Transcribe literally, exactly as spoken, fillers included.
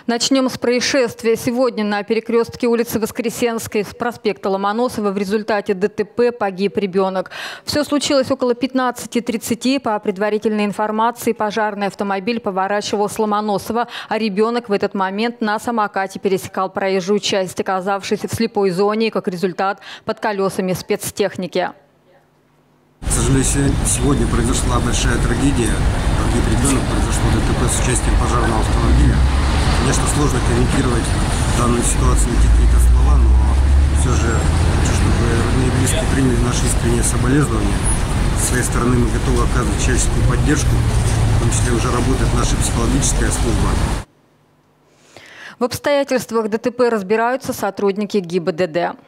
Начнем с происшествия. Сегодня на перекрестке улицы Воскресенской с проспекта Ломоносова в результате ДТП погиб ребенок. Все случилось около пятнадцати тридцати. По предварительной информации, пожарный автомобиль поворачивал с Ломоносова, а ребенок в этот момент на самокате пересекал проезжую часть, оказавшись в слепой зоне и, как результат, под колесами спецтехники. К сожалению, сегодня произошла большая трагедия. Погиб ребенок, произошло ДТП с участием пожарного автомобиля. Конечно, сложно комментировать данную ситуацию на какие-то слова, но все же хочу, чтобы родные и близкие приняли наши искренние соболезнования. С своей стороны мы готовы оказывать человеческую поддержку, в том числе уже работает наша психологическая служба. В обстоятельствах ДТП разбираются сотрудники ГИБДД.